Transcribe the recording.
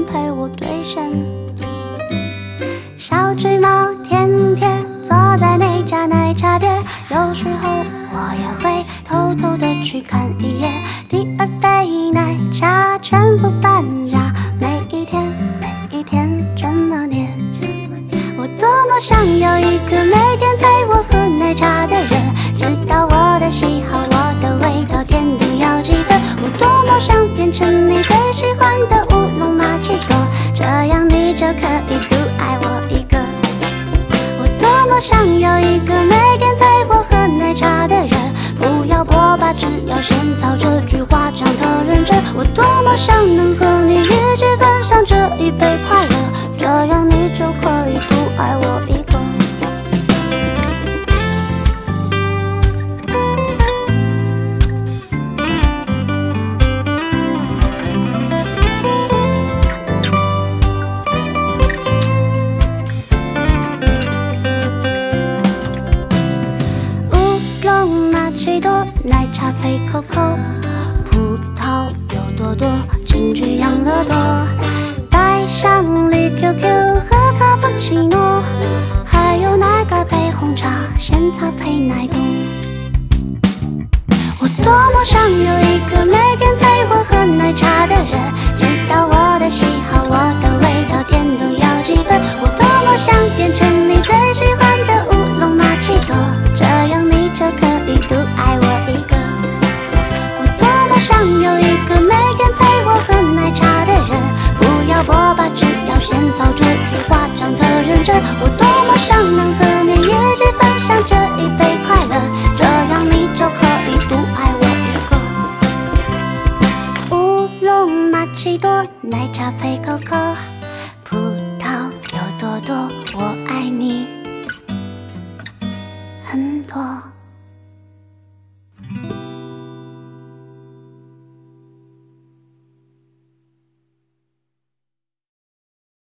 陪我兑现。小橘猫甜甜坐在那家奶茶店，有时候我也会偷偷的去看一眼。第二杯奶茶全部半价，每一天这么黏。我多么想有一个每天陪我喝奶茶的人，知道我的喜好，我的味道，甜度要几分。我多么想变成你最喜欢的乌龙玛奇朵，这样你就可以独爱我一个。我多么想有一个每天陪我喝奶茶的人，不要波霸，只要仙草，这句话讲得认真。我多么想能和你一起分享这一杯快乐，这样你就可以独爱我一个。奶茶配可可，葡萄有多多，金桔养乐多，带上梨 QQ 和卡布奇诺，还有奶盖配红茶，仙草配奶冻。我多么想有一个每天陪我喝奶茶的人，知道我的喜好，我的味道，甜度要几分。我多么想变成你最喜欢的乌龙玛奇朵，这样你就可以独爱我一个。我多么想有一个每天陪我喝奶茶的人，不要波霸，只要仙草，这句话讲得认真。我多么想能和你一起分享这一杯快乐，这样你就可以独爱我一个。乌龙玛奇朵，奶茶配可可，葡萄有多多，我爱你很多。